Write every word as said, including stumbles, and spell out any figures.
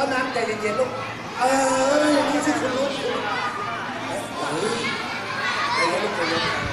น้ำใจเย็นๆลูกเอออย่างนี้สิคุณลูกเฮ้ยใจเย็นลูกใจเย็น